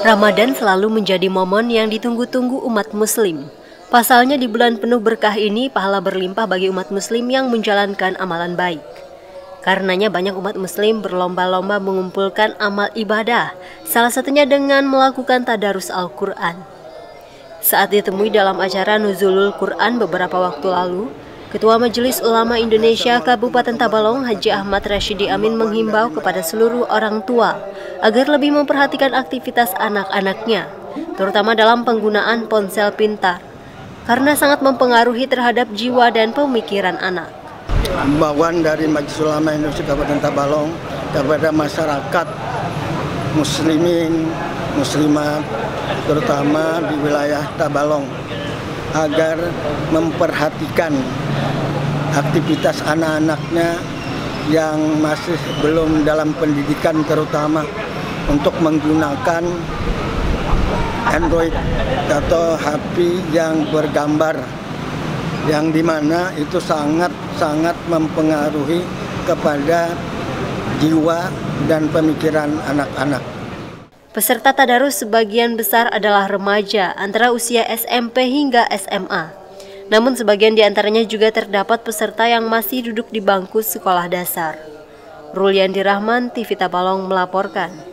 Ramadan selalu menjadi momen yang ditunggu-tunggu umat muslim. Pasalnya di bulan penuh berkah ini pahala berlimpah bagi umat muslim yang menjalankan amalan baik. Karenanya banyak umat muslim berlomba-lomba mengumpulkan amal ibadah, salah satunya dengan melakukan tadarus Al-Quran. Saat ditemui dalam acara Nuzulul Quran beberapa waktu lalu, Ketua Majelis Ulama Indonesia Kabupaten Tabalong Haji Ahmad Rashidi Amin menghimbau kepada seluruh orang tua agar lebih memperhatikan aktivitas anak-anaknya, terutama dalam penggunaan ponsel pintar, karena sangat mempengaruhi terhadap jiwa dan pemikiran anak. Himbauan dari Majelis Ulama Indonesia Kabupaten Tabalong kepada masyarakat muslimin, muslimat, terutama di wilayah Tabalong, agar memperhatikan aktivitas anak-anaknya yang masih belum dalam pendidikan, terutama untuk menggunakan Android atau HP yang bergambar, yang dimana itu sangat mempengaruhi kepada jiwa dan pemikiran anak-anak. Peserta tadarus sebagian besar adalah remaja antara usia SMP hingga SMA. Namun sebagian di antaranya juga terdapat peserta yang masih duduk di bangku sekolah dasar. Ruliandi Rahman, TV Tabalong melaporkan.